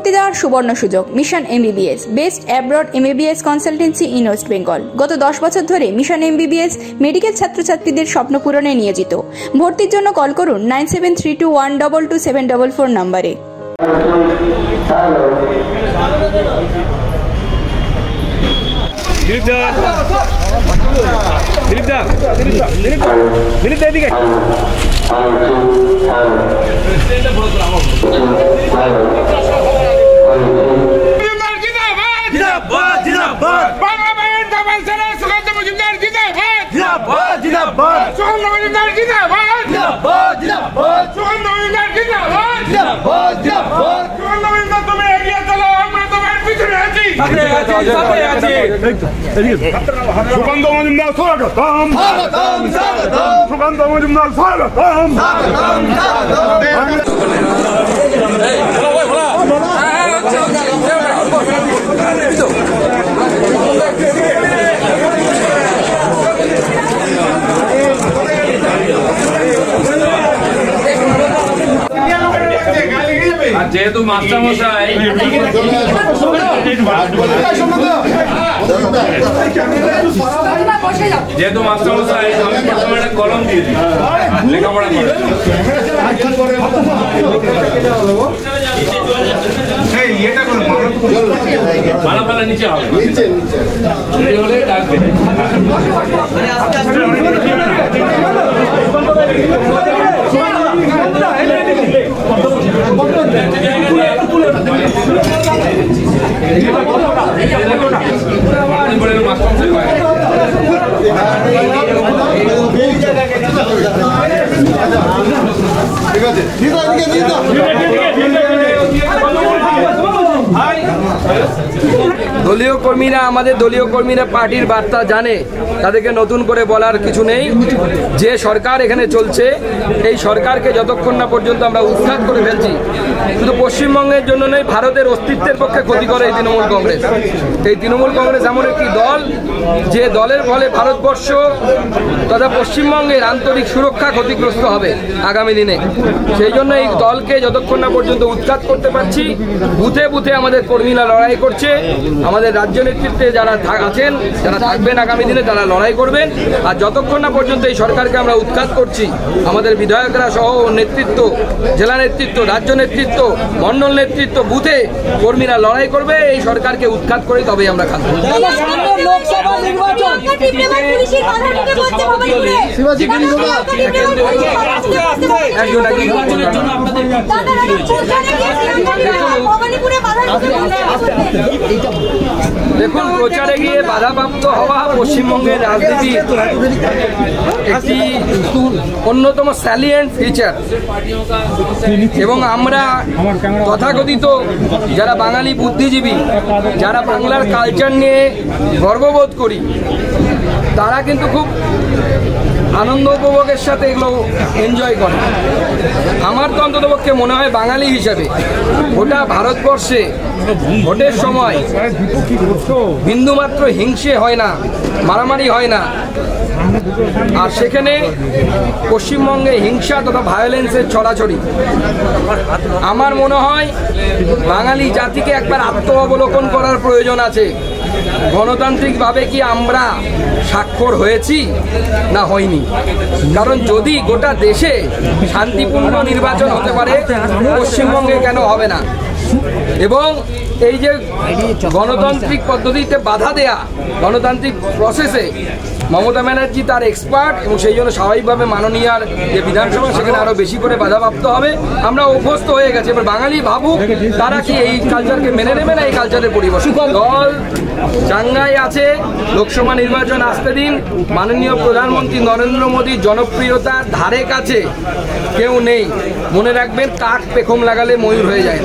ভর্তি দেওয়ার সুবর্ণ সুযোগ। Mission MBBS, best abroad MBBS consultancy in West Bengal. গত 10 বছর ধরে মিশন MBBS মেডিকেল ছাত্রছাত্রীদের স্বপ্ন পূরণে নিয়োজিত। ভর্তির জন্য কল করুন 9732122744 নম্বরে। সুকান্ত মজুমদার স্বাগতম, সুকান্ত মজুমদার স্বাগতম। যেহেতু মাস্টারমশাই আমি প্রথমে একটা কলম দিয়ে দিই লেখাপড়া করে, মালা ফালা নিচে হবে, হলে ডাকবে। দলীয় কর্মীরা, আমাদের দলীয় কর্মীরা পার্টির বার্তা জানে, তাদেরকে নতুন করে বলার কিছু নেই। যে সরকার এখানে চলছে, এই সরকারকে যতক্ষণ না পর্যন্ত আমরা উৎখাত করে ফেলছি, শুধু পশ্চিমবঙ্গের জন্য নয়, ভারতের অস্তিত্বের পক্ষে ক্ষতি করে এই তৃণমূল কংগ্রেস। এই তৃণমূল কংগ্রেস এমন একটি দল, যে দলের ফলে ভারতবর্ষ তথা পশ্চিমবঙ্গের আন্তরিক সুরক্ষা ক্ষতিগ্রস্ত হবে আগামী দিনে। সেই জন্য এই দলকে যতক্ষণ না পর্যন্ত উৎখাত করতে পারছি, বুথে বুথে আমাদের কর্মীরা লড়াই করছে। আমাদের রাজ্য নেতৃত্বে যারা আছেন, যারা থাকবেন আগামী দিনে, তারা লড়াই করবেন। আর যতক্ষণ না পর্যন্ত এই সরকারকে আমরা উৎখাত করছি, আমাদের বিধায়করা সহ নেতৃত্ব, জেলা নেতৃত্ব, রাজ্য নেতৃত্ব, মন্ডল নেতৃত্ব, বুথে কর্মীরা লড়াই করবে। এই সরকারকে উৎখাত করে তবেই আমরা খাবো। দেখুন, প্রচারে গিয়ে বাধাপ্রাপ্ত হওয়া পশ্চিমবঙ্গের রাজনীতির একটি অন্যতম স্যালিয়েন্ট ফিচার, এবং আমরা তথাকথিত যারা বাঙালি বুদ্ধিজীবী, যারা বাংলার কালচার নিয়ে গর্ববোধ করি, তারা কিন্তু খুব আনন্দ উপভোগের সাথে এগুলো এনজয় করে। আমার তো অন্ততপক্ষে মনে হয় বাঙালি হিসাবে গোটা ভারতবর্ষে ভোটের সময় বিন্দুমাত্র হিংসে হয় না, মারামারি হয় না। আর সেখানে পশ্চিমবঙ্গে হিংসা তথা ভায়োলেন্সের ছড়াছড়ি। আমার মনে হয় বাঙালি জাতিকে একবার আত্ম অবলোকন করার প্রয়োজন আছে। গণতান্ত্রিকভাবে কি আমরা স্বাক্ষর হয়েছি না হয়নি? কারণ যদি গোটা দেশে শান্তিপূর্ণ নির্বাচন হতে পারে, পশ্চিমবঙ্গে কেন হবে না? এবং এই যে গণতান্ত্রিক পদ্ধতিতে বাধা দেয়া, গণতান্ত্রিক প্রসেসে মমতা ব্যানার্জি তার এক্সপার্ট, এবং সেই জন্য স্বাভাবিকভাবে মাননীয়ার যে বিধানসভা, সেখানে আরো বেশি করে বাধাপ্রাপ্ত হবে। আমরা অভ্যস্ত হয়ে গেছি। এবার বাঙালি ভাবুক, তারা কি এই কালচারকে মেনে নেবে না এই কালচারের পরিবর্তন? দল চাঙ্গাই আছে, লোকসভা নির্বাচন আসতে দিন। মাননীয় প্রধানমন্ত্রী নরেন্দ্র মোদীর জনপ্রিয়তার ধারে কাছে কেউ নেই। মনে রাখবেন, কাক পেখম লাগালে ময়ূর হয়ে যায় না।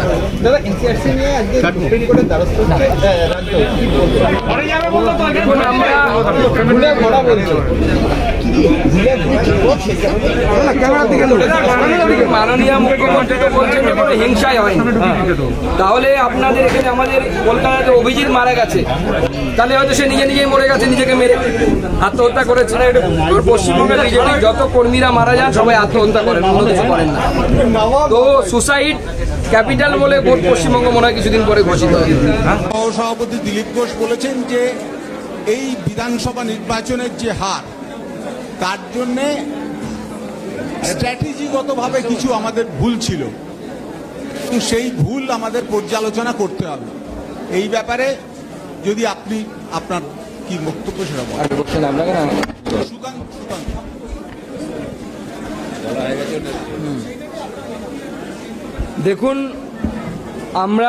মাননীয় মুখ্যমন্ত্রী তো বলছেন যে কোনো হিংসাই হয়নি। তাহলে আপনাদের এখানে আমাদের কলকাতাতে অভিজিৎ মারা গেছে, তাহলে হয়তো সে নিজে নিজেই মরে গেছে, নিজেকে মেরে আত্মহত্যা করেছে। পশ্চিমবঙ্গের বিজেপির যত কর্মীরা মারা যান সবাই আত্মহত্যা করেন, অন্য কিছু করেন না। তো সুসাইড ক্যাপিটাল বলে ভোট পশ্চিমবঙ্গ মনে হয় কিছুদিন পরে ঘোষিত হবে। সভাপতি দিলীপ ঘোষ বলেছেন যে এই বিধানসভা নির্বাচনের যে হার, তার জন্যে স্ট্র্যাটেজিগতভাবে কিছু আমাদের ভুল ছিল, সেই ভুল আমাদের পর্যালোচনা করতে হবে। এই ব্যাপারে যদি আপনি আপনার কি বক্তব্য সেটা বলেন। দেখুন, আমরা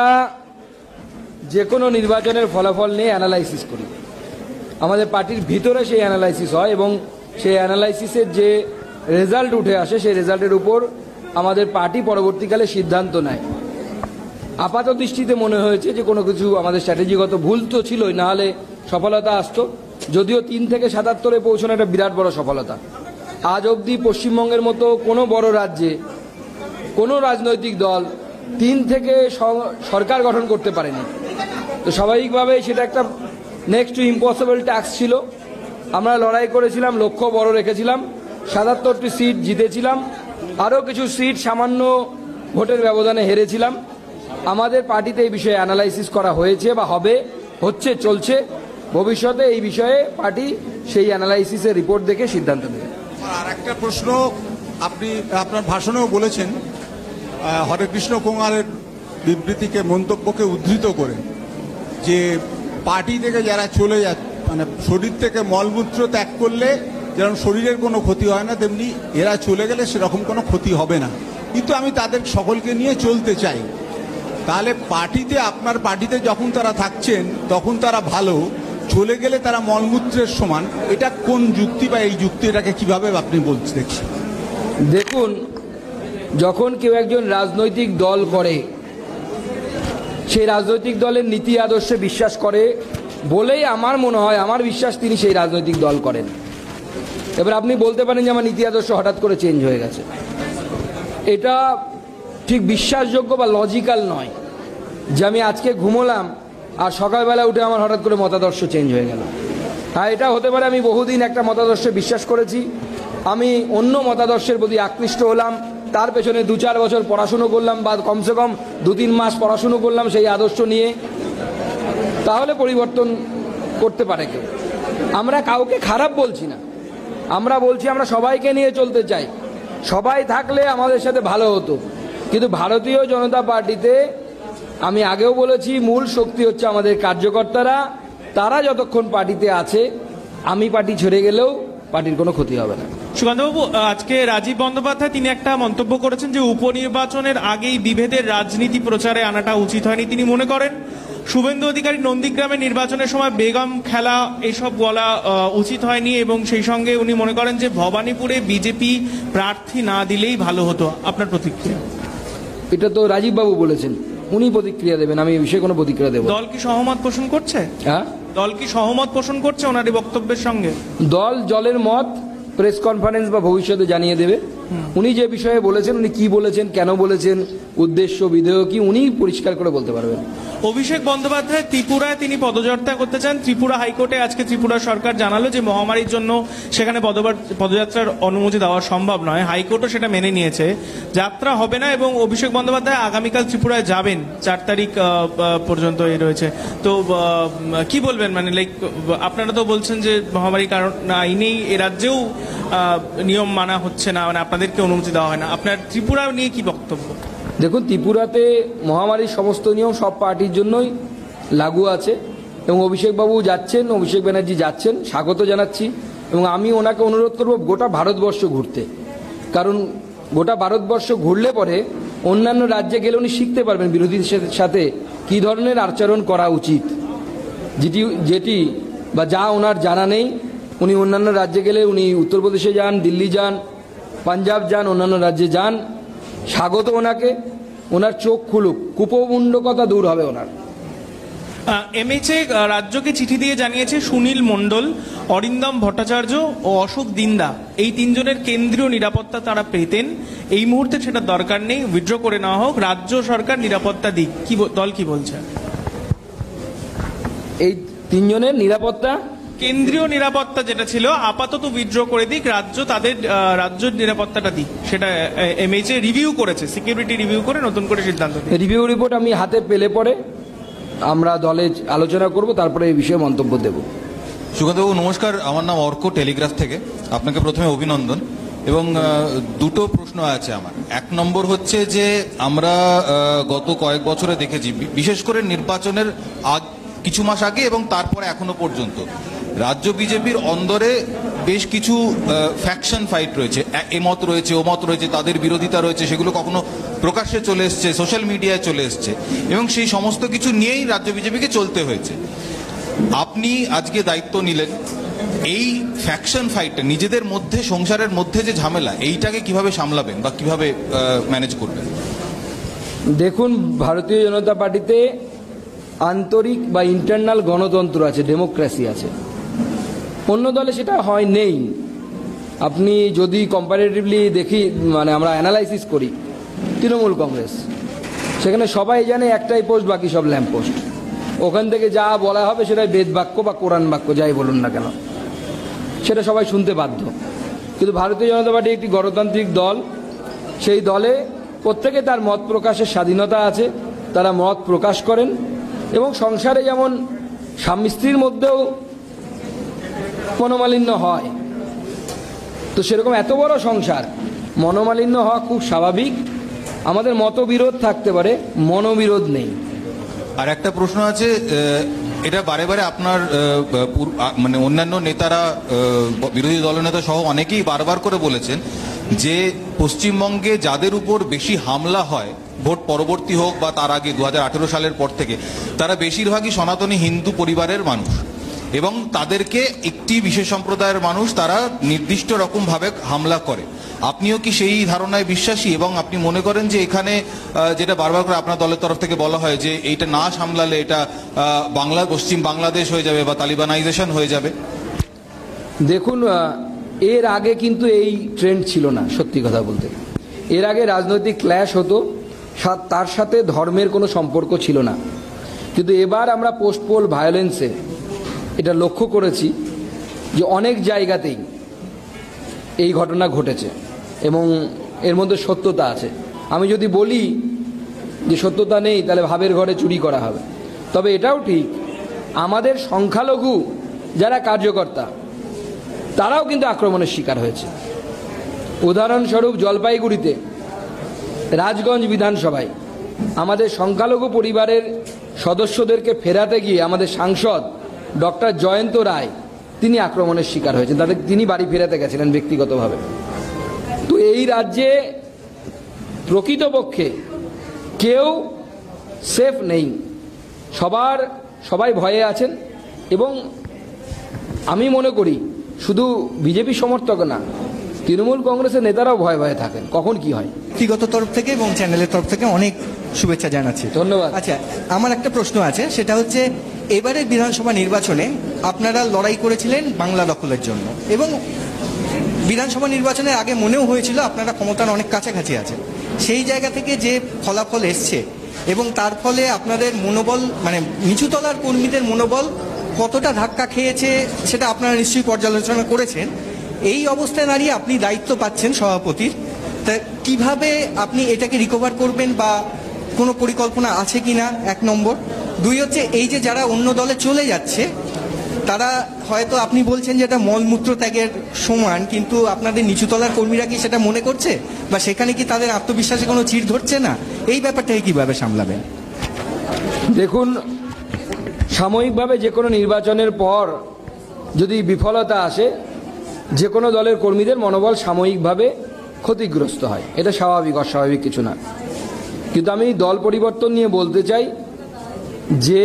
যে কোনো নির্বাচনের ফলাফল নিয়ে অ্যানালাইসিস করি, আমাদের পার্টির ভিতরে সেই অ্যানালাইসিস হয় এবং সেই অ্যানালাইসিসের যে রেজাল্ট উঠে আসে সেই রেজাল্টের উপর আমাদের পার্টি পরবর্তীকালে সিদ্ধান্ত নেয়। আপাত দৃষ্টিতে মনে হয়েছে যে কোনো কিছু আমাদের স্ট্র্যাটেজিগত ভুল তো ছিলই, না হলে সফলতা আসতো। যদিও 3 থেকে 77-এ পৌঁছানো একটা বিরাট বড় সফলতা। আজ অবধি পশ্চিমবঙ্গের মতো কোনো বড় রাজ্যে কোনো রাজনৈতিক দল 3 থেকে সরকার গঠন করতে পারেনি। তো স্বাভাবিকভাবে সেটা একটা নেক্সট টু ইম্পসিবল টাস্ক ছিল। আমরা লড়াই করেছিলাম, লক্ষ্য বড় রেখেছিলাম, 77টি সিট জিতেছিলাম, আরও কিছু সিট সামান্য ভোটের ব্যবধানে হেরেছিলাম। আমাদের পার্টিতে এই বিষয়ে অ্যানালাইসিস করা হয়েছে বা হবে, হচ্ছে, চলছে। ভবিষ্যতে এই বিষয়ে পার্টি সেই অ্যানালাইসিসের রিপোর্ট দেখে সিদ্ধান্ত নেবে। আর একটা প্রশ্ন, আপনি আপনার ভাষণেও বলেছেন হরেকৃষ্ণ কোঙারের বিবৃতিকে, মন্তব্যকে উদ্ধৃত করে, যে পার্টি থেকে যারা চলে যায়, মানে শরীর থেকে মলমূত্র ত্যাগ করলে যেমন শরীরের কোনো ক্ষতি হয় না, তেমনি এরা চলে গেলে সেরকম কোনো ক্ষতি হবে না। কিন্তু আমি তাদের সকলকে নিয়ে চলতে চাই। তাহলে পার্টিতে, আপনার পার্টিতে যখন তারা থাকছেন তখন তারা ভালো, চলে গেলে তারা মলমূত্রের সমান, এটা কোন যুক্তি বা এই যুক্তিটাকে কিভাবে আপনি বলতে দেখছেন? দেখুন, যখন কেউ একজন রাজনৈতিক দল করে, সেই রাজনৈতিক দলের নীতি আদর্শে বিশ্বাস করে বলেই আমার মনে হয়, আমার বিশ্বাস, তিনি সেই রাজনৈতিক দল করেন। এবার আপনি বলতে পারেন যে আমার নীতি আদর্শ হঠাৎ করে চেঞ্জ হয়ে গেছে, এটা ঠিক বিশ্বাসযোগ্য বা লজিক্যাল নয় যে আমি আজকে ঘুমোলাম আর সকালবেলা উঠে আমার হঠাৎ করে মতাদর্শ চেঞ্জ হয়ে গেল। হ্যাঁ, এটা হতে পারে আমি বহুদিন একটা মতাদর্শে বিশ্বাস করেছি, আমি অন্য মতাদর্শের প্রতি আকৃষ্ট হলাম, তার পেছনে 2-4 বছর পড়াশুনো করলাম বা কমসে কম 2-3 মাস পড়াশুনো করলাম সেই আদর্শ নিয়ে, তাহলে পরিবর্তন করতে পারে কেউ। আমরা কাউকে খারাপ বলছি না, আমরা বলছি আমরা সবাইকে নিয়ে চলতে চাই, সবাই থাকলে আমাদের সাথে ভালো হতো। কিন্তু ভারতীয় জনতা পার্টিতে আমি আগেও বলেছি, মূল শক্তি হচ্ছে আমাদের কার্যকর্তারা। তারা যতক্ষণ পার্টিতে আছে, আমি পার্টি ছেড়ে গেলেও পার্টির কোনো ক্ষতি হবে না। সুকান্তবাবু, আজকে রাজীব বন্দ্যোপাধ্যায় তিনি একটা মন্তব্য করেছেন যে উপনির্বাচনের আগেই বিভেদের রাজনীতি প্রচারে আনাটা উচিত হয়নি। তিনি মনে করেন শুভেন্দু অধিকারী নন্দীগ্রামে নির্বাচনের সময় বেগম খেলা এসব বলা উচিত হয়নি, এবং সেই সঙ্গে উনি মনে করেন যে ভবানীপুরে বিজেপি প্রার্থী না দিলেই ভালো হতো। আপনার প্রতিক্রিয়া? এটা তো রাজীববাবু বলেছেন, উনি প্রতিক্রিয়া দেবেন, আমি এই বিষয়ে কোনো প্রতিক্রিয়া দেব। দল কি সহমত পোষণ করছে? হ্যাঁ, দল কি সহমত পোষণ করছে ওনার এই বক্তব্যের সঙ্গে? দল জলের মত প্রেস কনফারেন্স বা ভবিষ্যতে জানিয়ে দেবে। উনি যে বিষয়ে বলেছেন, উনি কি বলেছেন, কেন বলেছেন, উদ্দেশ্য বিধেয় কি, উনি পরিষ্কার করে বলতে পারবেন। অভিষেক বন্দ্যোপাধ্যায় ত্রিপুরায় তিনি পদযাত্রা করতে চান। ত্রিপুরা হাইকোর্টে আজকে ত্রিপুরা সরকার জানালো যে মহামারীর জন্য সেখানে পদযাত্রার অনুমতি দেওয়া সম্ভব নয়। হাইকোর্টও সেটা মেনে নিয়েছে, যাত্রা হবে না। এবং অভিষেক বন্দ্যোপাধ্যায় আগামীকাল ত্রিপুরায় যাবেন, 4 তারিখ পর্যন্ত এই রয়েছে। তো কি বলবেন, মানে লাইক আপনারা তো বলছেন যে মহামারীর কারণ আইনেই এ রাজ্যেও নিয়ম মানা হচ্ছে না, মানে আপনাদেরকে অনুমতি দেওয়া হয় না। আপনার ত্রিপুরা নিয়ে কি বক্তব্য? দেখুন, ত্রিপুরাতে মহামারীর সমস্ত নিয়ম সব পার্টির জন্যই লাগু আছে এবং অভিষেকবাবু যাচ্ছেন, অভিষেক ব্যানার্জি যাচ্ছেন, স্বাগত জানাচ্ছি। এবং আমি ওনাকে অনুরোধ করব গোটা ভারতবর্ষ ঘুরতে, কারণ গোটা ভারতবর্ষ ঘুরলে পরে অন্যান্য রাজ্যে গেলে উনি শিখতে পারবেন বিরোধীদের সাথে কী ধরনের আচরণ করা উচিত, যেটি বা যা ওনার জানা নেই। উনি অন্যান্য রাজ্যে গেলে, উনি উত্তরপ্রদেশে যান, দিল্লি যান, পাঞ্জাব যান, অন্যান্য রাজ্যে যান, স্বাগত ওনাকে। ওনার চোখ খুলুক, কুপমুন্ডকতা দূর হবে ওনার। এমএচএ রাজ্যকে চিঠি দিয়ে জানিয়েছে সুনীল মণ্ডল, অরিন্দম ভট্টাচার্য ও অশোক দিন্দা এই 3 জনের কেন্দ্রীয় নিরাপত্তা তারা পেতেন, এই মুহূর্তে সেটা দরকার নেই, উইথড্র করে নেওয়া হোক, রাজ্য সরকার নিরাপত্তা দিক। কি দল কি বলছে? এই 3 জনের নিরাপত্তা কেন্দ্রীয় নিরাপত্তা যেটা ছিল আপাতত উইথড্র করে দিক, রাজ্য তাদের রাজ্য নিরাপত্তাটা দিক, সেটা এমএইচএ রিভিউ করেছে, সিকিউরিটি রিভিউ করে নতুন করে সিদ্ধান্ত দিয়েছে। রিভিউ রিপোর্ট আমি হাতে পেলে পরে আমরা দলে আলোচনা করব, তারপরে এই বিষয়ে মন্তব্য দেব। সুকান্তবাবু নমস্কার, আমার নাম অর্ক, টেলিগ্রাফ থেকে। আপনাকে প্রথমে অভিনন্দন এবং দুটো প্রশ্ন আছে আমার। এক নম্বর হচ্ছে যে আমরা গত কয়েক বছরে দেখেছি, বিশেষ করে নির্বাচনের কিছু মাস আগে এবং তারপরে এখনো পর্যন্ত রাজ্য বিজেপির অন্দরে বেশ কিছু ফ্যাকশন ফাইট রয়েছে, এ মত রয়েছে, ও মত রয়েছে, তাদের বিরোধিতা রয়েছে, সেগুলো কখনো প্রকাশ্যে চলে এসছে, সোশ্যাল মিডিয়ায় চলে এসছে এবং সেই সমস্ত কিছু নিয়েই রাজ্য বিজেপিকে চলতে হয়েছে। আপনি আজকে দায়িত্ব নিলেন, এই ফ্যাকশন ফাইটটা নিজেদের মধ্যে, সংসারের মধ্যে যে ঝামেলা, এইটাকে কিভাবে সামলাবেন বা কিভাবে ম্যানেজ করবেন? দেখুন, ভারতীয় জনতা পার্টিতে আন্তরিক বা ইন্টারনাল গণতন্ত্র আছে, ডেমোক্রেসি আছে। অন্য দলে সেটা হয় নেই। আপনি যদি কম্পারেটিভলি দেখি, মানে আমরা অ্যানালাইসিস করি, তৃণমূল কংগ্রেস, সেখানে সবাই জানে একটাই পোস্ট, বাকি সব ল্যাম্প পোস্ট। ওখান থেকে যা বলা হবে সেটাই বেদ বাক্য বা কোরআন বাক্য, যাই বলুন না কেন, সেটা সবাই শুনতে বাধ্য। কিন্তু ভারতীয় জনতা পার্টি একটি গণতান্ত্রিক দল, সেই দলে প্রত্যেকে তার মত প্রকাশের স্বাধীনতা আছে, তারা মত প্রকাশ করেন এবং সংসারে যেমন স্বামী স্ত্রীর মধ্যেও মনোমালিন্য হয়, তো সেরকম এত বড় সংসার মনোমালিন্য হওয়া খুব স্বাভাবিক। আমাদের মতবিরোধ থাকতে পারে, মনোবিরোধ নেই। আর একটা প্রশ্ন আছে, এটা বারে বারে আপনার মানে অন্যান্য নেতারা, বিরোধী দলনেতা সহ অনেকেই বারবার করে বলেছেন যে পশ্চিমবঙ্গে যাদের উপর বেশি হামলা হয়, ভোট পরবর্তী হোক বা তার আগে 2018 সালের পর থেকে, তারা বেশিরভাগই সনাতনী হিন্দু পরিবারের মানুষ এবং তাদেরকে একটি বিশেষ সম্প্রদায়ের মানুষ তারা নির্দিষ্ট রকম ভাবে হামলা করে। আপনিও কি সেই ধারণায় বিশ্বাসী এবং আপনি মনে করেন যে এখানে যেটা বারবার করে আপনার দলের তরফ থেকে বলা হয় যে এইটা না সামলালে এটা পশ্চিম বাংলাদেশ হয়ে যাবে বা তালিবানাইজেশন হয়ে যাবে? দেখুন, এর আগে কিন্তু এই ট্রেন্ড ছিল না, সত্যি কথা বলতে। এর আগে রাজনৈতিক ক্ল্যাশ হতো, তার সাথে ধর্মের কোনো সম্পর্ক ছিল না। কিন্তু এবার আমরা পোস্ট পোল ভায়োলেন্সে এটা লক্ষ্য করেছি যে অনেক জায়গাতেই এই ঘটনা ঘটেছে এবং এর মধ্যে সত্যতা আছে। আমি যদি বলি যে সত্যতা নেই, তাহলে ভাবের ঘরে চুরি করা হবে। তবে এটাও ঠিক, আমাদের সংখ্যালঘু যারা কার্যকর্তা, তারাও কিন্তু আক্রমণের শিকার হয়েছে। উদাহরণস্বরূপ জলপাইগুড়িতে রাজগঞ্জ বিধানসভায় আমাদের সংখ্যালঘু পরিবারের সদস্যদেরকে ফেরাতে গিয়ে আমাদের সাংসদ ডক্টর জয়ন্ত রায়, তিনি আক্রমণের শিকার হয়েছেন। তিনি বাড়ি ফেরাতে গেছিলেন ব্যক্তিগতভাবে। তো এই রাজ্যে প্রকৃতপক্ষে কেউ সেফ নেই, সবাই ভয়ে আছেন এবং আমি মনে করি শুধু বিজেপি সমর্থক না, তৃণমূল কংগ্রেসের নেতারাও ভয়ে ভয়ে থাকেন কখন কি হয়। ব্যক্তিগত তরফ থেকে এবং চ্যানেলের তরফ থেকে অনেক শুভেচ্ছা জানাচ্ছি। ধন্যবাদ। আচ্ছা, আমার একটা প্রশ্ন আছে, সেটা হচ্ছে এবারে বিধানসভা নির্বাচনে আপনারা লড়াই করেছিলেন বাংলা দখলের জন্য এবং বিধানসভা নির্বাচনের আগে মনেও হয়েছিল আপনারা ক্ষমতার অনেক কাছাকাছি আছেন। সেই জায়গা থেকে যে ফলাফল এসছে এবং তার ফলে আপনাদের মনোবল, মানে নিচুতলার কর্মীদের মনোবল কতটা ধাক্কা খেয়েছে সেটা আপনারা নিশ্চয়ই পর্যালোচনা করেছেন। এই অবস্থায় দাঁড়িয়ে আপনি দায়িত্ব পাচ্ছেন সভাপতির, তা কিভাবে আপনি এটাকে রিকভার করবেন বা কোনো পরিকল্পনা আছে কিনা, এক নম্বর। দুই হচ্ছে, এই যে যারা অন্য দলে চলে যাচ্ছে, তারা হয়তো আপনি বলছেন যে এটা মলমূত্র ত্যাগের সমান, কিন্তু আপনাদের নিচুতলার কর্মীরা কি সেটা মনে করছে বা সেখানে কি তাদের আত্মবিশ্বাসে কোনো চিড় ধরছে না? এই ব্যাপারটাকে কিভাবে সামলাবেন? দেখুন, সাময়িকভাবে যে কোনো নির্বাচনের পর যদি বিফলতা আসে, যে কোনো দলের কর্মীদের মনোবল সাময়িকভাবে ক্ষতিগ্রস্ত হয়, এটা স্বাভাবিক, অস্বাভাবিক কিছু না। কিন্তু আমি দল পরিবর্তন নিয়ে বলতে চাই যে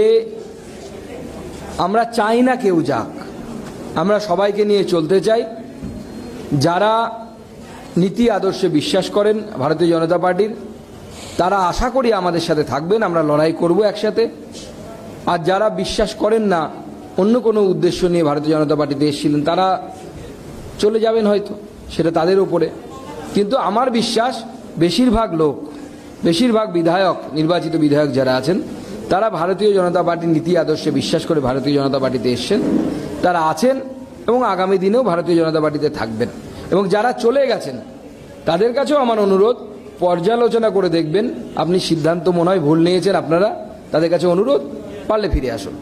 আমরা চাই না কেউ যাক, আমরা সবাইকে নিয়ে চলতে চাই। যারা নীতি আদর্শে বিশ্বাস করেন ভারতীয় জনতা পার্টির, তারা আশা করি আমাদের সাথে থাকবেন, আমরা লড়াই করব একসাথে। আর যারা বিশ্বাস করেন না, অন্য কোনো উদ্দেশ্য নিয়ে ভারতীয় জনতা পার্টিতে এসেছিলেন, তারা চলে যাবেন হয়তো, সেটা তাদের উপরে। কিন্তু আমার বিশ্বাস বেশিরভাগ বিধায়ক, নির্বাচিত বিধায়ক যারা আছেন, তারা ভারতীয় জনতা পার্টির নীতি আদর্শে বিশ্বাস করে ভারতীয় জনতা পার্টিতে এসছেন তারা আছেন এবং আগামী দিনেও ভারতীয় জনতা পার্টিতে থাকবেন। এবং যারা চলে গেছেন তাদের কাছেও আমার অনুরোধ, পর্যালোচনা করে দেখবেন, আপনি সিদ্ধান্ত মনে হয় ভুল নিয়েছেন আপনারা, তাদের কাছে অনুরোধ পারলে ফিরে আসুন।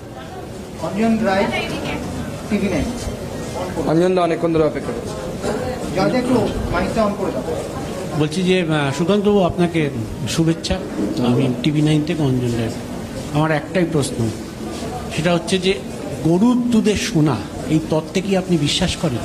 অঞ্জন দা অনেকক্ষণ ধরে অপেক্ষা করছে। বলছি যে সুকান্তবাবু, আপনাকে শুভেচ্ছা। আমি TV9 থেকে অঞ্জন রায়। আমার একটাই প্রশ্ন, সেটা হচ্ছে যে গরুর দুধের সোনা, এই তত্ত্বে কি আপনি বিশ্বাস করেন?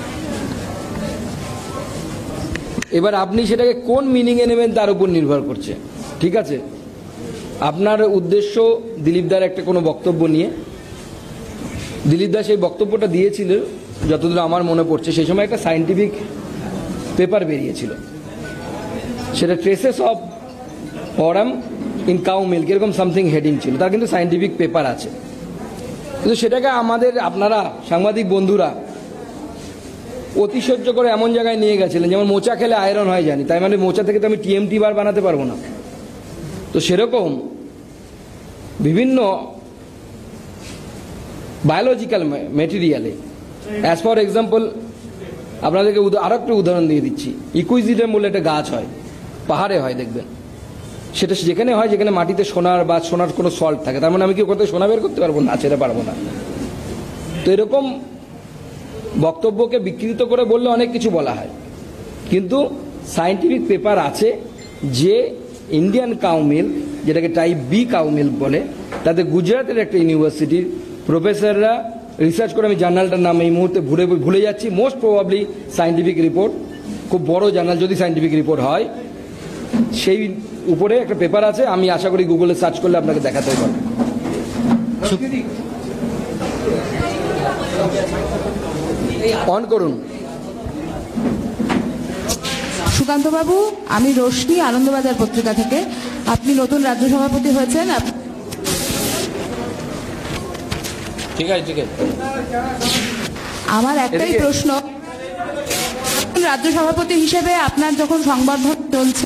এবার আপনি সেটাকে কোন মিনিংয়ে নেবেন তার উপর নির্ভর করছে। ঠিক আছে, আপনার উদ্দেশ্য দিলীপ দার একটা কোনো বক্তব্য নিয়ে, দিলীপ দা সেই বক্তব্যটা দিয়েছিল যতদূর আমার মনে পড়ছে, সেই সময় একটা সায়েন্টিফিক পেপার বেরিয়েছিল, সেটা traces of aurum in cow milk, এরকম সামথিং হেডিং ছিল, তার কিন্তু সায়েন্টিফিক পেপার আছে। কিন্তু সেটাকে আমাদের আপনারা সাংবাদিক বন্ধুরা অতিশয্য করে এমন জায়গায় নিয়ে গেছিলেন, যেমন মোচা খেলে আয়রন হয় জানি, তাই মানে মোচা থেকে তো আমি TMT বার বানাতে পারবো না। তো সেরকম বিভিন্ন বায়োলজিক্যাল মেটেরিয়ালে, অ্যাজ ফর এক্সাম্পল আপনাদেরকে আরো একটা উদাহরণ দিয়ে দিচ্ছি, ইকুইজিডাম বলে একটা গাছ হয়, পাহাড়ে হয় দেখবেন, সেটা যেখানে হয় যেখানে মাটিতে সোনার বা সোনার কোনো সল্ট থাকে, তার মানে আমি কি কোথাও সোনা বের করতে পারবো না? সেটা পারবো না। তো এরকম বক্তব্যকে বিকৃত করে বললে অনেক কিছু বলা হয়, কিন্তু সায়েন্টিফিক পেপার আছে যে ইন্ডিয়ান কাউ মিল্ক, যেটাকে টাইপ B কাউ মিল্ক বলে, তাতে গুজরাটের একটা ইউনিভার্সিটির প্রফেসররা রিসার্চ করে, আমি জার্নালটার নাম এই মুহূর্তে ভুলে যাচ্ছি, মোস্ট প্রবাবলি সায়েন্টিফিক রিপোর্ট, খুব বড় জার্নাল যদি সায়েন্টিফিক রিপোর্ট হয়, সেই উপরে একটা পেপার আছে, আমি আশা করি গুগলে সার্চ করলে আপনাকে দেখাতে পারবো। অন করুন। সুকান্তবাবু, আমি রোশনি, আনন্দবাজার পত্রিকা থেকে। আপনি নতুন রাজ্য সভাপতি হয়েছেন। ঠিক আছে, ঠিক আছে। আমার একটাই প্রশ্ন, রাজ্য সভাপতি হিসেবে আপনার যখন সংবর্ধনা চলছে,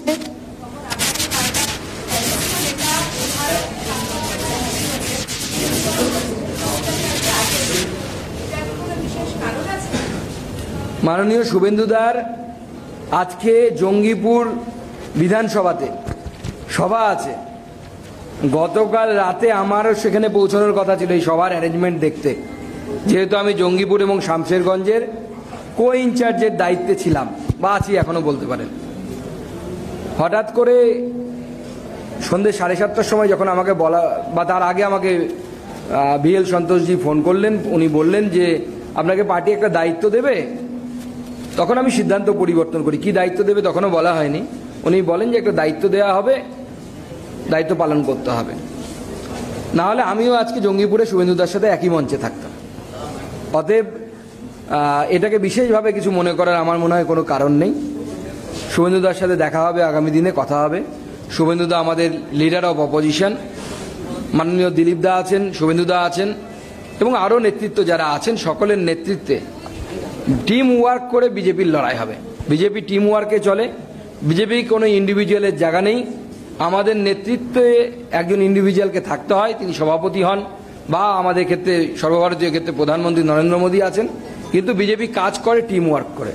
মাননীয় শুভেন্দুদার আজকে জঙ্গিপুর বিধানসভাতে সভা আছে, গতকাল রাতে আমারও সেখানে পৌঁছানোর কথা ছিল এই সভার অ্যারেঞ্জমেন্ট দেখতে, যেহেতু আমি জঙ্গিপুর এবং শামশেরগঞ্জের কো ইনচার্জের দায়িত্বে ছিলাম বা আছি এখনো বলতে পারেন। হঠাৎ করে সন্ধ্যে 7:30টার সময় যখন আমাকে বলা, বা তার আগে আমাকে BL সন্তোষজি ফোন করলেন, উনি বললেন যে আপনাকে পার্টি একটা দায়িত্ব দেবে, তখন আমি সিদ্ধান্ত পরিবর্তন করি। কি দায়িত্ব দেবে তখনও বলা হয়নি, উনি বলেন যে একটা দায়িত্ব দেওয়া হবে, দায়িত্ব পালন করতে হবে, না হলে আমিও আজকে জঙ্গিপুরে শুভেন্দুদার সাথে একই মঞ্চে থাকতাম। অতএব এটাকে বিশেষভাবে কিছু মনে করার আমার মনে হয় কোনো কারণ নেই। শুভেন্দুদার সাথে দেখা হবে, আগামী দিনে কথা হবে। শুভেন্দুদা আমাদের লিডার অফ অপোজিশন, মাননীয় দিলীপ দা আছেন, শুভেন্দুদা আছেন এবং আরও নেতৃত্ব যারা আছেন, সকলের নেতৃত্বে টিম ওয়ার্ক করে বিজেপির লড়াই হবে। বিজেপি টিম ওয়ার্কে চলে, বিজেপি কোনো ইন্ডিভিজুয়ালের জায়গা নেই। আমাদের নেতৃত্বে একজন ইন্ডিভিজুয়ালকে থাকতে হয়, তিনি সভাপতি হন বা আমাদের ক্ষেত্রে সর্বভারতীয় ক্ষেত্রে প্রধানমন্ত্রী নরেন্দ্র মোদী আছেন, কিন্তু বিজেপি কাজ করে টিম ওয়ার্ক করে।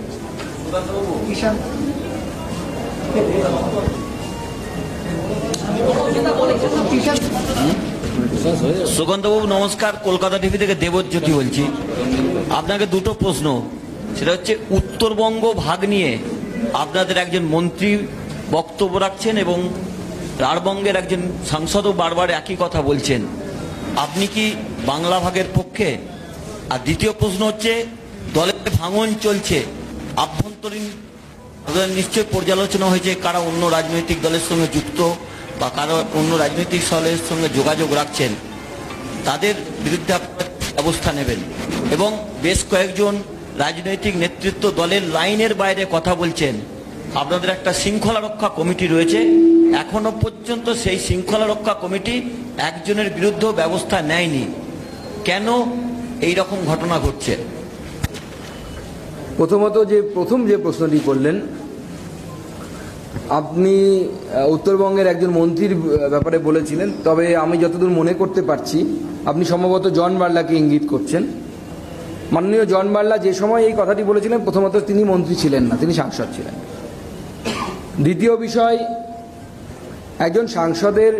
সুকান্তবাবু নমস্কার, কলকাতা টিভি থেকে দেবজ্যোতি বলছি। আপনাকে দুটো প্রশ্ন, সেটা হচ্ছে উত্তরবঙ্গ ভাগ নিয়ে আপনাদের একজন মন্ত্রী বক্তব্য রাখছেন এবং রাঢ়বঙ্গের একজন সাংসদও বারবার একই কথা বলছেন, আপনি কি বাংলা ভাগের পক্ষে? আর দ্বিতীয় প্রশ্ন হচ্ছে দলের ভাঙন চলছে, আভ্যন্তরীণ নিশ্চয় পর্যালোচনা হয়েছে কারা অন্য রাজনৈতিক দলের সঙ্গে যুক্ত বা কারা অন্য রাজনৈতিক দলের সঙ্গে যোগাযোগ রাখছেন, তাদের বিরুদ্ধে ব্যবস্থা নেবেন। এবং বেশ কয়েকজন রাজনৈতিক নেতৃত্ব দলের লাইনের বাইরে কথা বলছেন। আপনাদের একটা শৃঙ্খলা রক্ষা কমিটি রয়েছে, এখনো পর্যন্ত সেই শৃঙ্খলা রক্ষা কমিটি একজনের বিরুদ্ধে ব্যবস্থা নেয়নি, কেন এই রকম ঘটনা ঘটছে? প্রথমত প্রথম যে প্রশ্নটি করলেন, আপনি উত্তরবঙ্গের একজন মন্ত্রীর ব্যাপারে বলেছিলেন, তবে আমি যতদূর মনে করতে পারছি আপনি সম্ভবত জন বার্লাকে ইঙ্গিত করছেন। মাননীয় জন বার্লা যে সময় এই কথাটি বলেছিলেন, প্রথমত তিনি মন্ত্রী ছিলেন না, তিনি সাংসদ ছিলেন। দ্বিতীয় বিষয়, একজন সাংসদের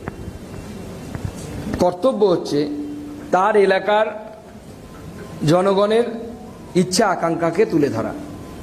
কর্তব্য হচ্ছে তার এলাকার জনগণের ইচ্ছা আকাঙ্ক্ষাকে তুলে ধরা।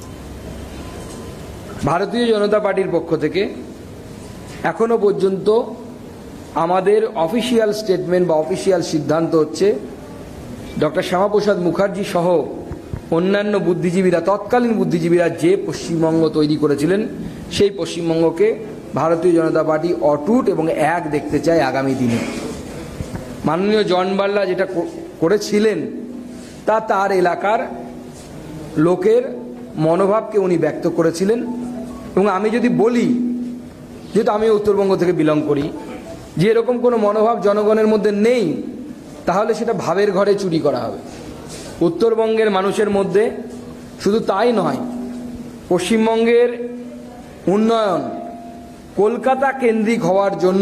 ভারতীয় জনতা পার্টির পক্ষ থেকে এখনো পর্যন্ত আমাদের অফিসিয়াল স্টেটমেন্ট বা অফিসিয়াল সিদ্ধান্ত হচ্ছে ডক্টর শ্যামাপ্রসাদ মুখার্জি সহ অন্যান্য বুদ্ধিজীবীরা, তৎকালীন বুদ্ধিজীবীরা যে পশ্চিমবঙ্গ তৈরি করেছিলেন, সেই পশ্চিমবঙ্গকে ভারতীয় জনতা পার্টি অটুট এবং এক দেখতে চায় আগামী দিনে। মাননীয় জন বার্লা যেটা করেছিলেন তা তার এলাকার লোকের মনোভাবকে উনি ব্যক্ত করেছিলেন। এবং আমি যদি বলি, যেহেতু আমি উত্তরবঙ্গ থেকে বিলং করি, যে এরকম কোনো মনোভাব জনগণের মধ্যে নেই, তাহলে সেটা ভাবের ঘরে চুরি করা হবে। উত্তরবঙ্গের মানুষের মধ্যে শুধু তাই নয়, পশ্চিমবঙ্গের উন্নয়ন কলকাতা কেন্দ্রিক হওয়ার জন্য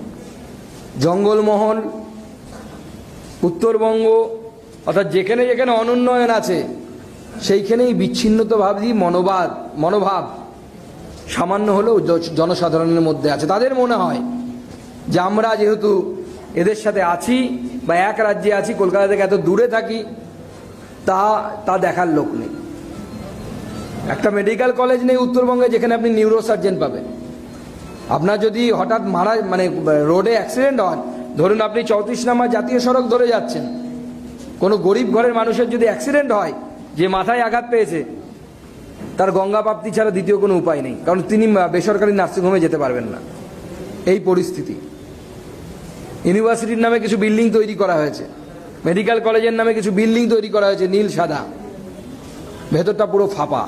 জঙ্গলমহল, উত্তরবঙ্গ অর্থাৎ যেখানে যেখানে অনুন্নয়ন আছে সেইখানেই বিচ্ছিন্নতাবাদী মনোভাব সামান্য হলেও জনসাধারণের মধ্যে আছে। তাদের মনে হয় যে আমরা যেহেতু এদের সাথে আছি বা এক রাজ্যে আছি, কলকাতা থেকে এত দূরে থাকি, তা দেখার লোক নেই। একটা মেডিকেল কলেজ নেই উত্তরবঙ্গে যেখানে আপনি নিউরোসার্জন পাবেন। আপনার যদি হঠাৎ রোডে অ্যাক্সিডেন্ট হয়, ধরুন আপনি 34 নম্বর জাতীয় সড়ক ধরে যাচ্ছেন, কোনো গরিব ঘরের মানুষের যদি অ্যাক্সিডেন্ট হয়, যে মাথায় আঘাত পেয়েছে, তার গঙ্গা প্রাপ্তি ছাড়া দ্বিতীয় কোনো উপায় নেই, কারণ তিনি বেসরকারি নার্সিংহোমে যেতে পারবেন না। এই পরিস্থিতি। ইউনিভার্সিটির নামে কিছু বিল্ডিং তৈরি করা হয়েছে, মেডিকেল কলেজের নামে কিছু বিল্ডিং তৈরি করা হয়েছে নীল সাদা, ভেতরটা পুরো ফাঁপা।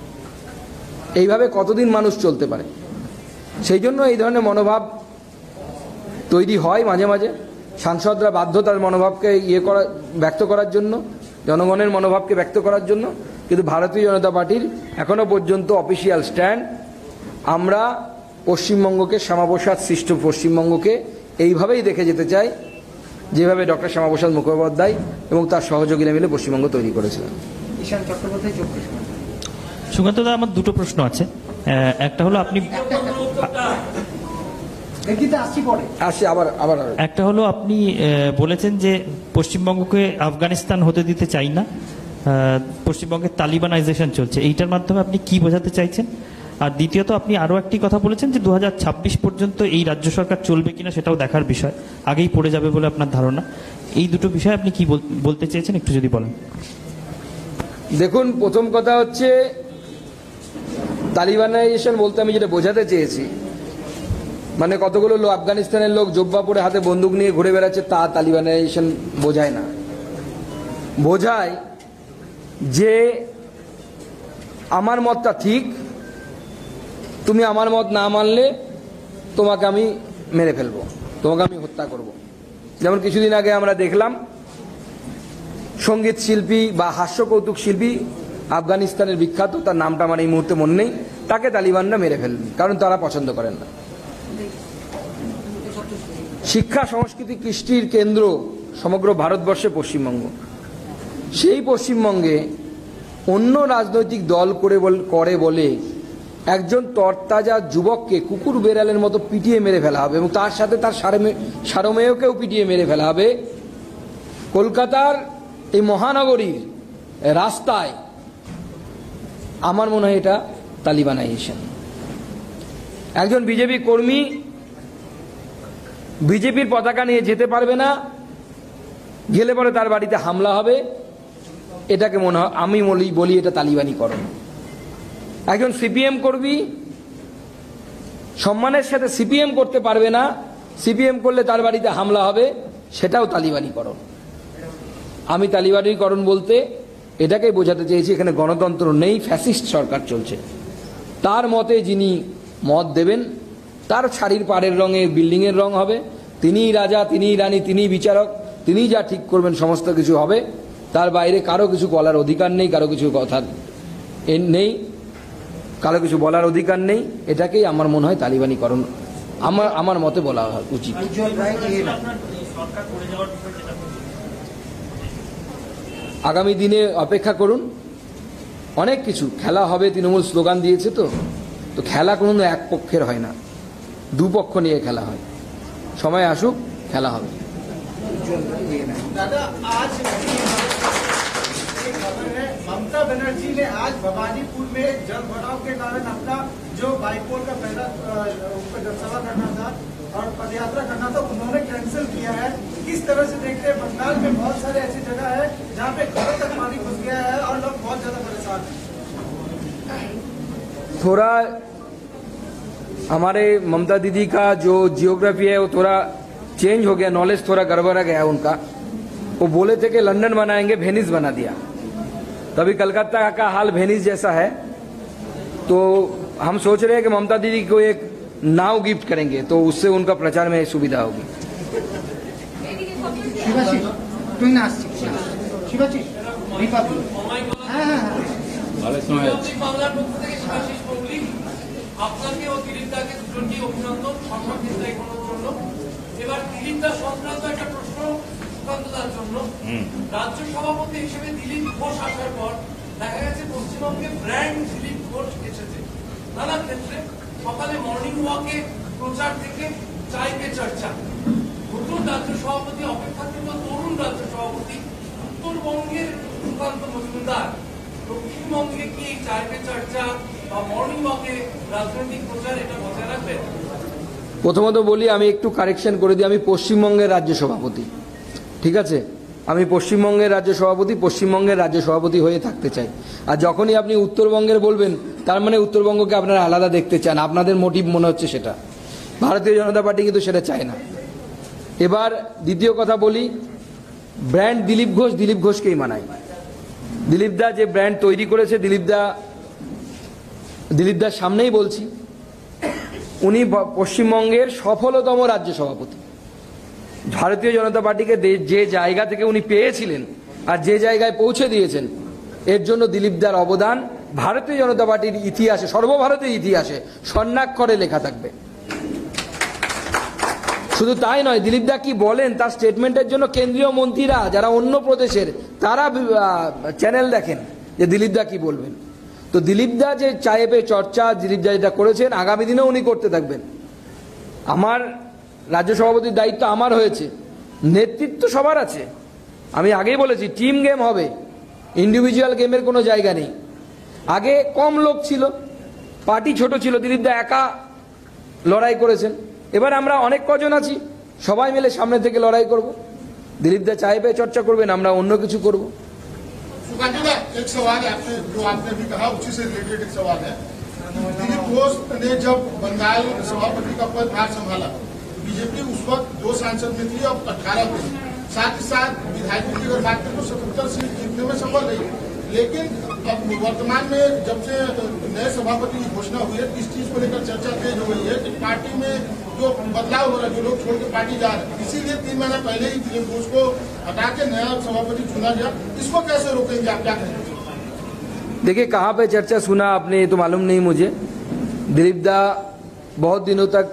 এইভাবে কতদিন মানুষ চলতে পারে? সেই জন্য এই ধরনের মনোভাব তৈরি হয় মাঝে মাঝে। সাংসদরা বাধ্য তার মনোভাবকে ব্যক্ত করার জন্য, জনগণের মনোভাবকে ব্যক্ত করার জন্য। কিন্তু ভারতীয় জনতা পার্টির এখনো পর্যন্ত অফিসিয়াল স্ট্যান্ড, আমরা পশ্চিমবঙ্গকে, শ্যামাপ্রসাদ সৃষ্ট পশ্চিমবঙ্গকে এইভাবেই দেখে যেতে চাই যেভাবে ডক্টর শ্যামাপ্রসাদ মুখোপাধ্যায় এবং তার সহযোগীরা মিলে পশ্চিমবঙ্গ তৈরি করেছিলেন। সুকান্ত দা, আমার দুটো প্রশ্ন আছে। একটা হলো আপনি একটা হলো আপনি বলেছেন যে পশ্চিমবঙ্গকে আফগানিস্তান হতে দিতে চাই না, পশ্চিমবঙ্গের তালিবানাইজেশন চলছে, এইটার মাধ্যমে আপনি কি বোঝাতে চাইছেন? আর দ্বিতীয়ত আপনি আরও একটি কথা বলেছেন যে 2026 পর্যন্ত এই রাজ্য সরকার চলবে কিনা সেটাও দেখার বিষয়, আগেই পড়ে যাবে বলে আপনার ধারণা। এই দুটো বিষয়ে আপনি কি বলতে চেয়েছেন একটু যদি বলেন। দেখুন, প্রথম কথা হচ্ছে তালিবানাইজেশন বলতে আমি যেটা বোঝাতে চেয়েছি, মানে কতগুলো লোক, আফগানিস্তানের লোক জব্বা পরে হাতে বন্দুক নিয়ে ঘুরে বেড়াচ্ছে, তা তালিবানাইজেশন বোঝায় না। বোঝায় যে আমার মতটা ঠিক, তুমি আমার মত না মানলে তোমাকে আমি মেরে ফেলবো, তোমাকে আমি হত্যা করব। যেমন কিছুদিন আগে আমরা দেখলাম সঙ্গীত শিল্পী বা হাস্য কৌতুক শিল্পী আফগানিস্তানের বিখ্যাত, তার নামটা আমার এই মুহূর্তে মনে নেই, তাকে তালিবানরা মেরে ফেললেন, কারণ তারা পছন্দ করেন না। শিক্ষা, সংস্কৃতি, কৃষ্টির কেন্দ্র সমগ্র ভারতবর্ষে পশ্চিমবঙ্গ। সেই পশ্চিমবঙ্গে অন্য রাজনৈতিক দল করে বলে একজন তরতাজা যুবককে কুকুর বেড়ালের মতো পিটিয়ে মেরে ফেলা হবে এবং তার সাথে তার সারমেয়কেও পিটিয়ে মেরে ফেলা হবে। কলকাতার এই মহানগরীর রাস্তায় আমার মনে হয় এটা তালিবানাইজেশন। একজন বিজেপি কর্মী বিজেপির পতাকা নিয়ে যেতে পারবে না, গেলে পরে তার বাড়িতে হামলা হবে, এটাকে মনে হয়, আমি বলি এটা তালিবানিকরণ। একজন সিপিএম কর্মী সম্মানের সাথে সিপিএম করতে পারবে না, সিপিএম করলে তার বাড়িতে হামলা হবে, সেটাও তালিবানিকরণ। আমি তালিবানিকরণ বলতে এটাকেই বোঝাতে চেয়েছি, এখানে গণতন্ত্র নেই, ফ্যাসিস্ট সরকার চলছে। তার মতে যিনি মত দেবেন, তার শাড়ির পাড়ের রঙে বিল্ডিংয়ের রং হবে, তিনিই রাজা, তিনিই রানী, তিনিই বিচারক, তিনিই যা ঠিক করবেন সমস্ত কিছু হবে। তার বাইরে কারো কিছু বলার অধিকার নেই, কারো কিছু কথা নেই। কারো কিছু বলার অধিকার নেই, এটাকেই আমার মনে হয় তালিবানিকরণ আমার মতে বলা উচিত। আগামী দিনে অপেক্ষা করুন, অনেক কিছু খেলা হবে। তৃণমূল স্লোগান দিয়েছে, তো খেলা কোনো এক পক্ষের হয় না, দুপক্ষ নিয়ে খেলা হয়। সময় আসুক, খেলা হবে। दादा आज ममता बनर्जी ने आज भवानीपुर में जल भराव के कारण अपना जो बाइपोल का पहला जनसभा करना था और पदयात्रा करना था उन्होंने कैंसिल किया है। किस तरह से देखते हैं? बंगाल में बहुत सारे ऐसी जगह है जहाँ पे घरों तक पानी घुस गया है और लोग बहुत ज्यादा परेशान हैं। थोड़ा हमारे ममता दीदी का जो जियोग्राफी है वो थोड़ा चेंज हो गया, नॉलेज थोड़ा गड़बड़ा गया उनका। वो बोले थे कि लंदन बनाएंगे, वेनिस बना दिया। तभी कलकत्ता का हाल वेनिस जैसा है। तो हम सोच रहे हैं कि ममता दीदी को एक नाव गिफ्ट करेंगे, तो उससे उनका प्रचार में सुविधा होगी। আপনাকে ও দিলীপদাকে দুজনকে অভিনন্দন সংবাদ চিন্তায় করার জন্য। এবার দিলীপদা সংক্রান্ত একটা প্রশ্ন সুকান্তদার জন্য। রাজ্য সভাপতি হিসেবে দিলীপ ঘোষ আসার পর দেখা গেছে পশ্চিমবঙ্গে ব্র্যান্ড দিলীপ ঘোষ এসেছে নানা ক্ষেত্রে। সকালে মর্নিং ওয়াকে প্রচার থেকে চায় পে চর্চা। নতুন রাজ্য সভাপতি, অপেক্ষাকৃত তরুণ রাজ্য সভাপতি উত্তরবঙ্গের সুকান্ত মজুমদার দক্ষিণবঙ্গে কি এই চায় পে চর্চা বা মর্নিং ওয়াকে রাজনৈতিক প্রচার এটা বজায় রাখবে? প্রথমত বলি, আমি একটু কারেকশন করে দিই, আমি পশ্চিমবঙ্গের রাজ্য সভাপতি, ঠিক আছে? আমি পশ্চিমবঙ্গের রাজ্য সভাপতি, পশ্চিমবঙ্গের রাজ্য সভাপতি হয়ে থাকতে চাই। আর যখনই আপনি উত্তরবঙ্গের বলবেন, তার মানে উত্তরবঙ্গকে আপনারা আলাদা দেখতে চান, আপনাদের মোটিভ মনে হচ্ছে সেটা। ভারতীয় জনতা পার্টি কিন্তু সেটা চায় না। এবার দ্বিতীয় কথা বলি, ব্র্যান্ড দিলীপ ঘোষকেই মানায়। দিলীপদা যে ব্র্যান্ড তৈরি করেছে, দিলীপদার সামনেই বলছি, উনি পশ্চিমবঙ্গের সফলতম রাজ্য সভাপতি। ভারতীয় জনতা পার্টিকে যে জায়গা থেকে উনি পেয়েছিলেন আর যে জায়গায় পৌঁছে দিয়েছেন, এর জন্য দিলীপদার অবদান ভারতীয় জনতা পার্টির ইতিহাসে, সর্বভারতীয় ইতিহাসে স্বর্ণাক্ষরে লেখা থাকবে। শুধু তাই নয়, দিলীপদা কি বলেন তার স্টেটমেন্টের জন্য কেন্দ্রীয় মন্ত্রীরা যারা অন্য প্রদেশের, তারা চ্যানেল দেখেন যে দিলীপদা কি বলবেন। তো দিলীপদা যে চায়ে পে চর্চা, দিলীপদা যেটা করেছেন, আগামী দিনেও উনি করতে থাকবেন। আমার রাজ্য সভাপতির দায়িত্ব আমার হয়েছে, নেতৃত্ব সবার আছে। আমি আগেই বলেছি, টিম গেম হবে, ইন্ডিভিজুয়াল গেমের কোনো জায়গা নেই। আগে কম লোক ছিল, পার্টি ছোট ছিল, দিলীপদা একা লড়াই করেছেন। এবার আমরা অনেক কজন আছি, সবাই মিলে সামনে থেকে লড়াই করব। দিলীপদা চায়ে পে চর্চা করবেন, আমরা অন্য কিছু করব। एक सवाल है आपसे, जो आपने भी कहा उसी से रिलेटेड एक सवाल है। दिलीप घोष ने जब बंगाल सभापति का पदभार संभाला, बीजेपी उस वक्त 2 सांसद में थी और 18 थे। साथ ही साथ विधायकों की अगर बात करें तो 77 सीट जीतने में सफल रही। लेकिन अब वर्तमान में जब से नए सभापति की घोषणा हुई है, इस चीज को लेकर चर्चा तेज हो गई है कि पार्टी में जो बदलाव हो रहा है, जो लोग छोड़ के पार्टी जा रहे हैं, इसीलिए 3 महीना पहले ही दिलीप घोष को हटा के नया सभापति चुना गया। इसको कैसे रोकेंगे, आप क्या कहेंगे? देखिए, कहाँ पे चर्चा सुना आपने, ये तो मालूम नहीं मुझे। दिलीपदा बहुत दिनों तक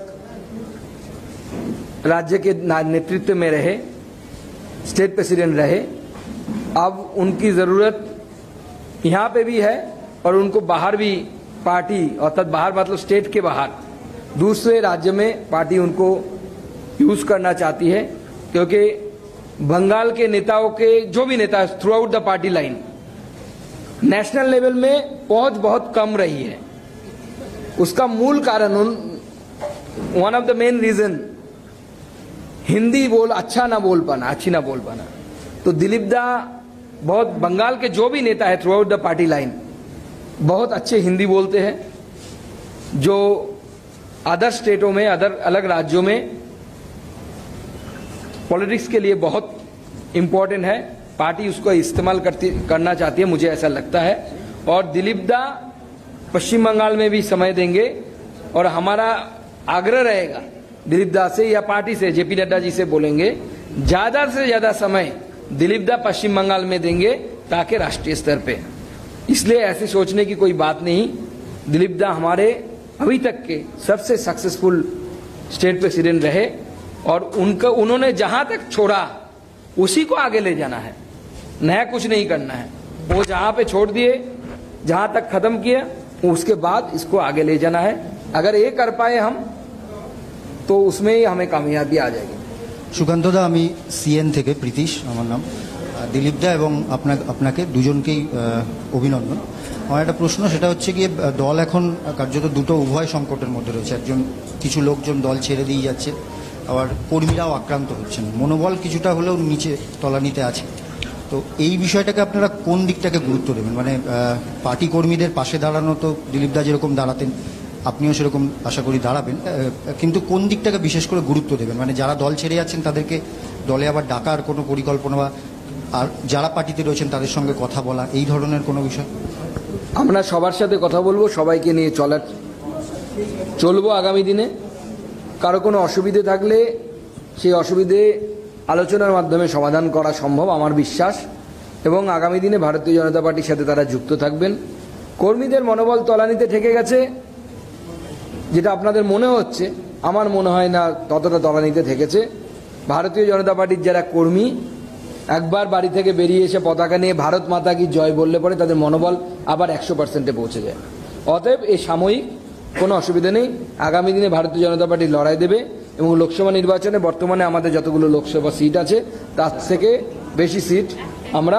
राज्य के नेतृत्व में रहे, स्टेट प्रेसिडेंट रहे। अब उनकी जरूरत यहाँ पे भी है और उनको बाहर भी पार्टी, अर्थात बाहर मतलब स्टेट के बाहर दूसरे राज्य में पार्टी उनको यूज करना चाहती है, क्योंकि बंगाल के नेताओं के जो भी नेता throughout the party line national level में पहुंच बहुत कम रही है। उसका मूल कारण, one of the main reason, Hindi अच्छी ना बोल पाना। तो दिलीपदा बहुत, बंगाल के जो भी नेता है throughout the party line बहुत अच्छे हिंदी बोलते हैं, जो अदर स्टेटों में, अलग राज्यों में पॉलिटिक्स के लिए बहुत इंपॉर्टेंट है। पार्टी उसको इस्तेमाल करना चाहती है, मुझे ऐसा लगता है। और दिलीपदा पश्चिम बंगाल में भी समय देंगे और हमारा आग्रह रहेगा दिलीपदा से या पार्टी से, जेपी नड्डा जी से बोलेंगे ज्यादा से ज्यादा समय दिलीपदा पश्चिम बंगाल में देंगे ताकि राष्ट्रीय स्तर पे। इसलिए ऐसे सोचने की कोई बात नहीं। दिलीप दा हमारे अभी तक के सबसे सक्सेसफुल स्टेट प्रेसिडेंट रहे और उन्होंने जहां तक छोड़ा उसी को आगे ले जाना है, नया कुछ नहीं करना है। वो जहां पे छोड़ दिए, जहां तक खत्म किया, उसके बाद इसको आगे ले जाना है। अगर ये कर पाए हम तो उसमें ही हमें कामयाबी आ जाएगी। সুকান্ত দা, আমি সিএন থেকে প্রীতিশ আমার নাম। দিলীপ দা এবং আপনাকে দুজনকেই অভিনন্দন। আমার একটা প্রশ্ন, সেটা হচ্ছে গিয়ে দল এখন কার্যত দুটো উভয় সংকটের মধ্যে রয়েছে। একজন কিছু লোকজন দল ছেড়ে দিয়ে যাচ্ছে, আবার কর্মীরাও আক্রান্ত হচ্ছেন, মনোবল কিছুটা হলেও নিচে তলানিতে আছে। তো এই বিষয়টাকে আপনারা কোন দিকটাকে গুরুত্ব দেবেন? মানে পার্টি কর্মীদের পাশে দাঁড়ানো তো দিলীপ দা যেরকম দাঁড়াতেন, আপনিও সেরকম আশা করি দাঁড়াবেন, কিন্তু কোন দিকটাকে বিশেষ করে গুরুত্ব দেবেন? মানে যারা দল ছেড়ে যাচ্ছেন তাদেরকে দলে আবার ডাকার কোনো পরিকল্পনা, বা আর যারা পার্টিতে রয়েছেন তাদের সঙ্গে কথা বলা, এই ধরনের কোনো বিষয়? আমরা সবার সাথে কথা বলবো, সবাইকে নিয়ে চলবো আগামী দিনে। কারো কোনো অসুবিধে থাকলে সেই অসুবিধে আলোচনার মাধ্যমে সমাধান করা সম্ভব আমার বিশ্বাস, এবং আগামী দিনে ভারতীয় জনতা পার্টির সাথে তারা যুক্ত থাকবেন। কর্মীদের মনোবল তলানিতে ঠেকে গেছে যেটা আপনাদের মনে হচ্ছে, আমার মনে হয় না ততটা তলানিতে থেকেছে। ভারতীয় জনতা পার্টির যারা কর্মী একবার বাড়ি থেকে বেরিয়ে এসে পতাকা নিয়ে ভারত মাতা কি জয় বললে পরে তাদের মনোবল আবার 100%-এ পৌঁছে যায়। অতএব এই সাময়িক কোনো অসুবিধা নেই। আগামী দিনে ভারতীয় জনতা পার্টি লড়াই দেবে এবং লোকসভা নির্বাচনে বর্তমানে আমাদের যতগুলো লোকসভা সিট আছে তার থেকে বেশি সিট আমরা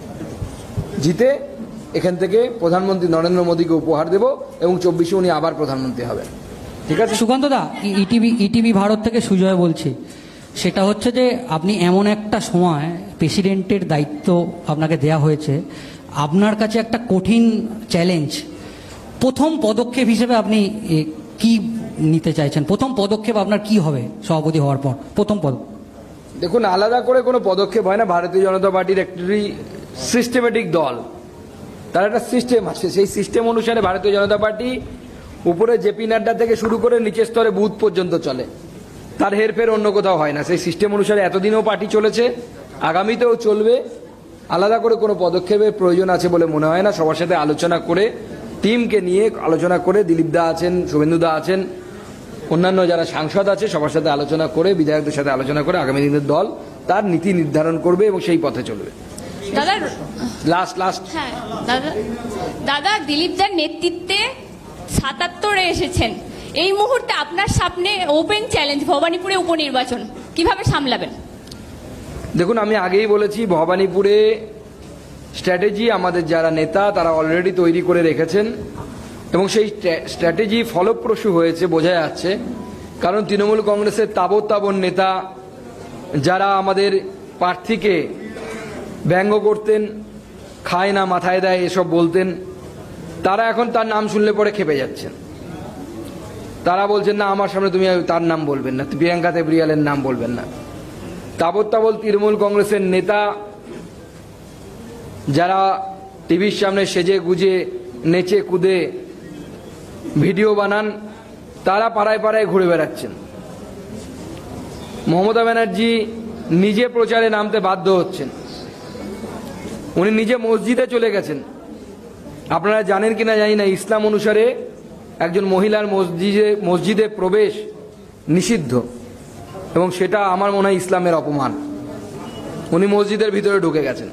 জিতে এখান থেকে প্রধানমন্ত্রী নরেন্দ্র মোদীকে উপহার দেব এবং 24-এ উনি আবার প্রধানমন্ত্রী হবেন। ঠিক আছে সুকান্ত দা, ইটিভি ভারত থেকে সুজয় বলছি। সেটা হচ্ছে যে আপনি এমন একটা সময় প্রেসিডেন্টের দায়িত্ব আপনাকে দেয়া হয়েছে, আপনার কাছে একটা কঠিন চ্যালেঞ্জ। প্রথম পদক্ষেপ হিসেবে আপনি কি নিতে চাইছেন? প্রথম পদক্ষেপ আপনার কি হবে সভাপতি হওয়ার পর? প্রথম পদক্ষেপ দেখুন, আলাদা করে কোনো পদক্ষেপ হয় না। ভারতীয় জনতা পার্টির একটি সিস্টেমেটিক দল, তার একটা সিস্টেম আছে। সেই সিস্টেম অনুসারে ভারতীয় জনতা পার্টি উপরে জেপি নাড্ডা থেকে শুরু করে নিচের স্তরে বুথ পর্যন্ত চলে, তার হেরফের অন্য কোথাও হয় না। সেই সিস্টেম অনুসারে এতদিনও পার্টি চলেছে, আগামীতেও চলবে। আলাদা করে কোনো পদক্ষেপের প্রয়োজন আছে বলে মনে হয় না। সবার সাথে আলোচনা করে, টিমকে নিয়ে আলোচনা করে, দিলীপ দা আছেন, শুভেন্দু দা আছেন, অন্যান্য যারা সাংসদ আছে সবার সাথে আলোচনা করে, বিধায়কদের সাথে আলোচনা করে আগামী দিনের দল তার নীতি নির্ধারণ করবে এবং সেই পথে চলবে। হ্যাঁ দাদা, দিলীপ দার নেতৃত্বে 77-এ এসেছেন। এই মুহূর্তে আপনার সামনে ওপেন চ্যালেঞ্জ, ভবানীপুরে উপনির্বাচন, কিভাবে সামলাবেন? দেখুন, আমি আগেই বলেছি, ভবানীপুরে স্ট্র্যাটেজি আমাদের যারা নেতা তারা অলরেডি তৈরি করে রেখেছেন এবং সেই স্ট্র্যাটেজি ফলপ্রসূ হয়েছে বোঝা যাচ্ছে। কারণ তৃণমূল কংগ্রেসের তাবর নেতা যারা আমাদের প্রার্থীকে ব্যঙ্গ করতেন, খায় না মাথায় দেয় এসব বলতেন, তারা এখন তার নাম শুনলে পরে খেপে যাচ্ছেন। তারা বলছেন না, আমার সামনে তুমি তার নাম বলবেন না, প্রিয়াঙ্কা দেবরিয়ালের নাম বলবেন না। তাবর তৃণমূল কংগ্রেসের নেতা যারা টিভির সামনে সেজে গুজে নেচে কুদে ভিডিও বানান, তারা পাড়ায় পাড়ায় ঘুরে বেড়াচ্ছেন। মমতা ব্যানার্জি নিজে প্রচারে নামতে বাধ্য হচ্ছেন, উনি নিজে মসজিদে চলে গেছেন। আপনারা জানেন কিনা জানি না, ইসলাম অনুসারে একজন মহিলার মসজিদে প্রবেশ নিষিদ্ধ এবং সেটা আমার মনে হয় ইসলামের অপমান। উনি মসজিদের ভিতরে ঢুকে গেছেন।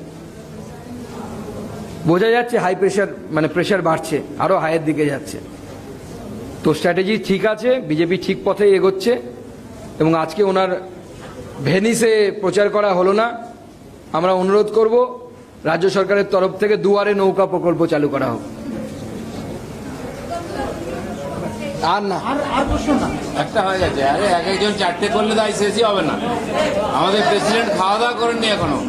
বোঝা যাচ্ছে হাই প্রেশার, মানে প্রেশার বাড়ছে, আরো হাইয়ের দিকে যাচ্ছে। তো স্ট্র্যাটেজি ঠিক আছে, বিজেপি ঠিক পথে এগোচ্ছে এবং আজকে ওনার ভেনিসে প্রচার করা হলো না। আমরা অনুরোধ করব রাজ্য সরকারের তরফ থেকে দুয়ারে নৌকা প্রকল্প চালু করা হোক। আর না, আর প্রশ্ন না, একটা হয়ে গেছে। আরে এক একজন চারটে করলে তাই শেষই হবে না। আমাদের প্রেসিডেন্ট খাওয়া দাওয়া করেননি এখনো।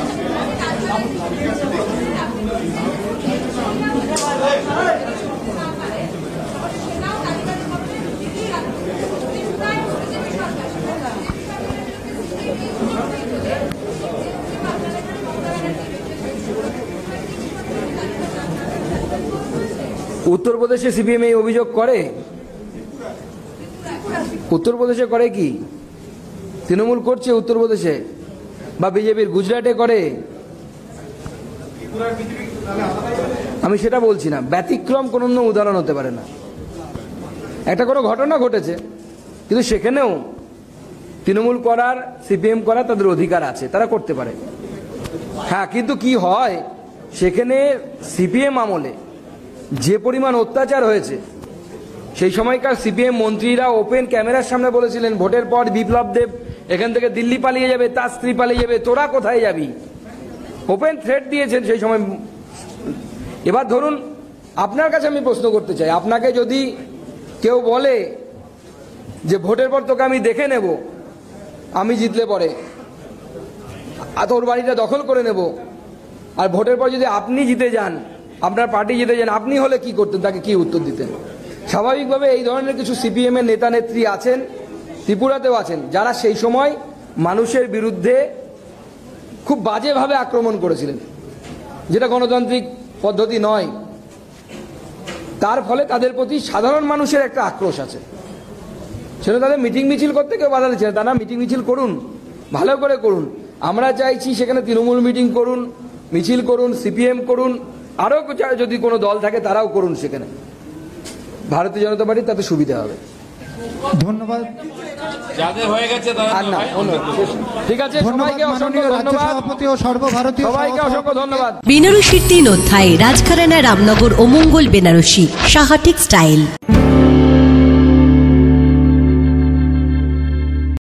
উত্তরপ্রদেশে সিপিএম এই অভিযোগ করে? উত্তরপ্রদেশে করে কি? তৃণমূল করছে উত্তরপ্রদেশে, বা বিজেপির গুজরাটে করে? আমি সেটা বলছি না, ব্যতিক্রম কোনো উদাহরণ হতে পারে না। একটা কোনো ঘটনা ঘটেছে, কিন্তু সেখানেও তৃণমূল করার, সিপিএম করার তাদের অধিকার আছে, তারা করতে পারে। হ্যাঁ, কিন্তু কি হয়, সেখানে সিপিএম আমলে যে পরিমাণ অত্যাচার হয়েছে, সেই সময়কার সিপিএম মন্ত্রীরা ওপেন ক্যামেরার সামনে বলেছিলেন ভোটের পর বিপ্লব দেব এখান থেকে দিল্লি পালিয়ে যাবে, তার স্ত্রী পালিয়ে যাবে, তোরা কোথায় যাবি, ওপেন থ্রেট দিয়েছেন সেই সময়। এবার ধরুন, আপনার কাছে আমি প্রশ্ন করতে চাই, আপনাকে যদি কেউ বলে যে ভোটের পর তোকে আমি দেখে নেব, আমি জিতলে পরে তোর বাড়িটা দখল করে নেব, আর ভোটের পর যদি আপনি জিতে যান, আপনার পার্টি জিতে যান, আপনি হলে কি করতেন, তাকে কি উত্তর দিতেন? স্বাভাবিকভাবে এই ধরনের কিছু সিপিএম এর নেতা নেত্রী আছেন, ত্রিপুরাতেও আছেন, যারা সেই সময় মানুষের বিরুদ্ধে খুব বাজেভাবে আক্রমণ করেছিলেন, যেটা গণতান্ত্রিক পদ্ধতি নয়। তার ফলে তাদের প্রতি সাধারণ মানুষের একটা আক্রোশ আছে। সেটা তাদের মিটিং মিছিল করতে কেউ বাধা দিচ্ছে না, তারা মিটিং মিছিল করুন, ভালো করে করুন। আমরা চাইছি সেখানে তৃণমূল মিটিং করুন, মিছিল করুন, সিপিএম করুন, আরও যদি কোনো দল থাকে তারাও করুন, সেখানে ভারতীয় জনতা পার্টির তাতে সুবিধা হবে। ধন্যবাদ। যাদের হয়ে গেছে ঠিক আছে, সবাইকে অসংখ্য ধন্যবাদ। সবাইকে অসংখ্য ধন্যবাদ। বেনারসির 3 অধ্যায়, রাজঘরানা, রামনগর ও মঙ্গল বেনারসি, সাহা টেক্সটাইল।